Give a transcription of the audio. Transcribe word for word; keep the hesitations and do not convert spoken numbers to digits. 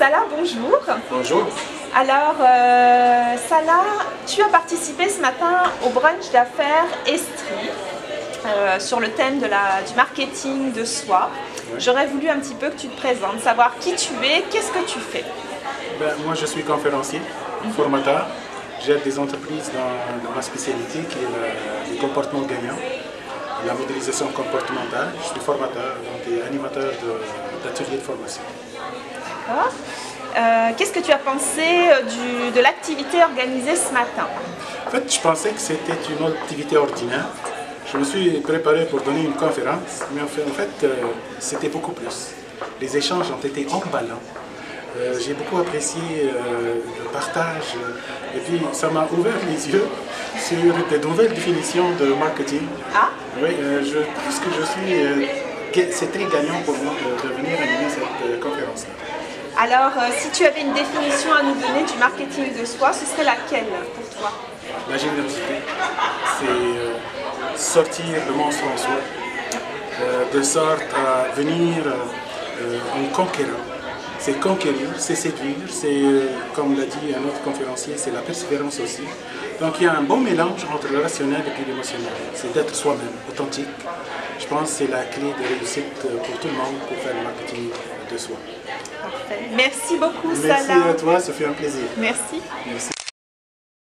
Salah, bonjour. Bonjour. Alors, euh, Salah, tu as participé ce matin au brunch d'affaires Estrie euh, sur le thème de la, du marketing de soi. Ouais. J'aurais voulu un petit peu que tu te présentes, savoir qui tu es, qu'est-ce que tu fais. Ben, moi, je suis conférencier, mm-hmm. formateur. J'aide des entreprises dans, dans ma spécialité qui est le, le comportement gagnant, la modélisation comportementale. Je suis formateur donc, et animateur d'ateliers de, de formation. D'accord. Euh, Qu'est-ce que tu as pensé du, de l'activité organisée ce matin? En fait, je pensais que c'était une activité ordinaire. Je me suis préparé pour donner une conférence, mais en fait, en fait euh, c'était beaucoup plus. Les échanges ont été emballants. Euh, J'ai beaucoup apprécié euh, le partage euh, et puis ça m'a ouvert les yeux sur de nouvelles définitions de marketing. Ah. Oui, euh, je pense que je suis, euh, c'est très gagnant pour moi de, de venir animer cette euh, conférence-là. Alors, euh, si tu avais une définition à nous donner du marketing de soi, ce serait laquelle pour toi? La générosité, c'est euh, sortir le monstre en soi, euh, de sorte à venir euh, en conquérant. C'est conquérir, c'est séduire, c'est, euh, comme l'a dit un autre conférencier, c'est la persévérance aussi. Donc il y a un bon mélange entre le rationnel et puis l'émotionnel. C'est d'être soi-même, authentique. Je pense que c'est la clé de réussite pour tout le monde pour faire le marketing de soi. Parfait. Merci beaucoup, Merci Salah. à toi, ça fait un plaisir. Merci. Merci.